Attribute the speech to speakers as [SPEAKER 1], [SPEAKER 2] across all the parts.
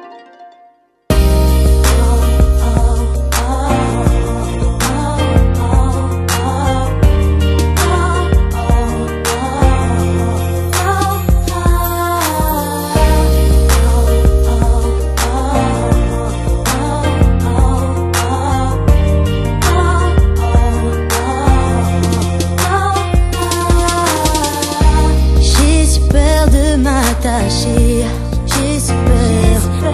[SPEAKER 1] J'ai si peur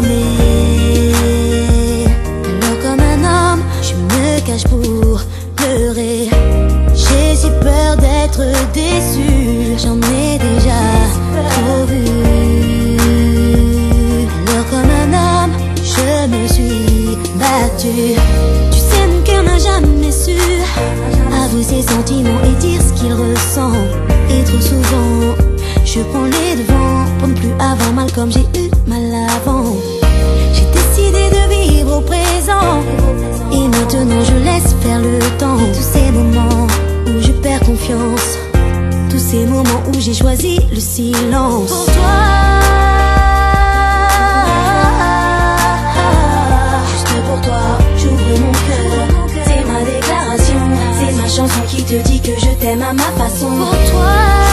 [SPEAKER 1] d'aimer. Alors comme un homme, je me cache pour pleurer. J'ai si peur d'être déçu, j'en ai déjà trop vu. Alors comme un homme, je me suis battue. Tu sais, mon cœur n'a jamais su avouer ses sentiments et dire ce qu'il ressent. Et trop souvent, je prends les devants pour ne plus avoir mal comme j'ai eu mal avant. J'ai décidé de vivre au présent et maintenant je laisse faire le temps. Tous ces moments où je perds confiance, tous ces moments où j'ai choisi le silence. Pour toi, juste pour toi, j'ouvre mon cœur. C'est ma déclaration, c'est ma chanson qui te dit que je t'aime à ma façon. Pour toi,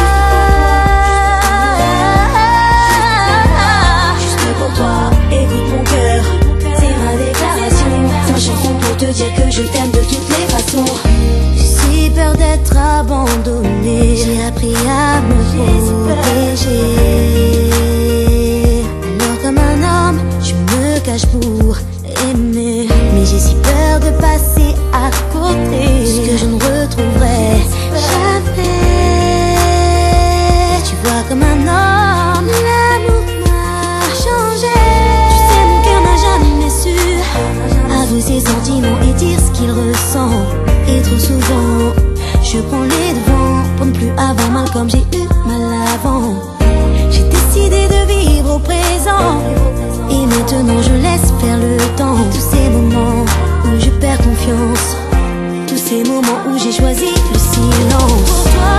[SPEAKER 1] écoute mon cœur, c'est ma déclaration, c'est ma chanson pour te dire que je t'aime de toutes les façons. J'ai si peur d'être abandonnée, j'ai appris à me protéger. Alors comme un homme, je me cache pour aimer. Mais j'ai si peur de passer à côté, ce que je ne retrouverai jamais. Tu vois comme un homme, l'amour m'a changé. Ses sentiments et dire ce qu'il ressent. Et trop souvent, je prends les devants pour ne plus avoir mal comme j'ai eu mal avant. J'ai décidé de vivre au présent et maintenant je laisse faire le temps. Tous ces moments où je perds confiance, tous ces moments où j'ai choisi le silence. Pour toi,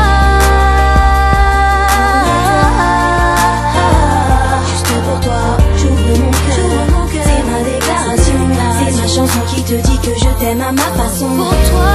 [SPEAKER 1] juste pour toi, j'ouvre mon cœur. C'est ma déclaration, c'est ma chanson qui te dit que je t'aime à ma façon. Pour toi,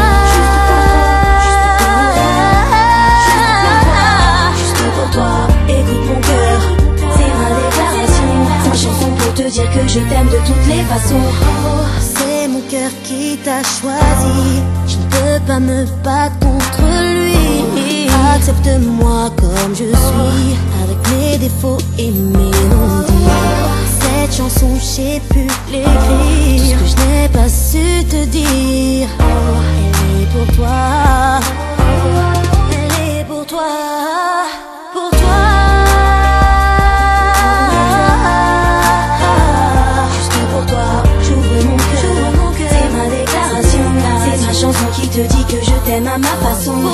[SPEAKER 1] juste pour toi, écoute mon cœur. C'est ma déclaration, c'est ma chanson pour te dire que je t'aime de toutes les façons. C'est mon cœur qui t'a choisi, je ne peux pas me battre contre lui. Accepte-moi comme je suis, avec mes défauts et mes non-dits. Cette chanson, j'ai pu l'écrire, tout ce que je n'ai pas su te dire. Elle est pour toi, elle est pour toi, pour toi. Juste pour toi, j'ouvre mon cœur. C'est ma déclaration, c'est ma chanson qui te dit que je t'aime à ma façon.